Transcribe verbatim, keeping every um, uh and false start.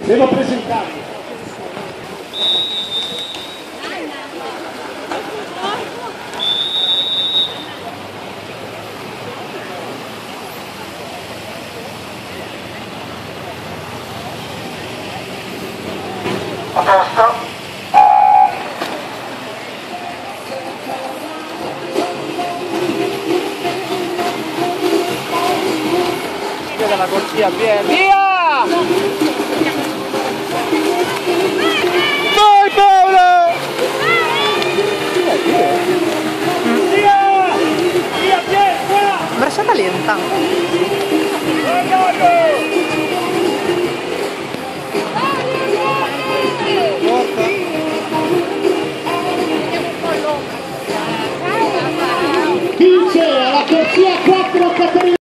Devo presentarmi. A posto. Via dalla corsia, via, via! Vai Paolo! Via! Via, via, qua! Bracciata lenta.